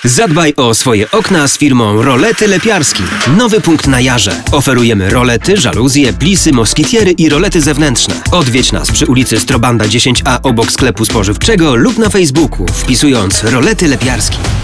Zadbaj o swoje okna z firmą Rolety Lepiarski. Nowy punkt na Jarze. Oferujemy rolety, żaluzje, plisy, moskitiery i rolety zewnętrzne. Odwiedź nas przy ulicy Strobanda 10A obok sklepu spożywczego lub na Facebooku, wpisując Rolety Lepiarski.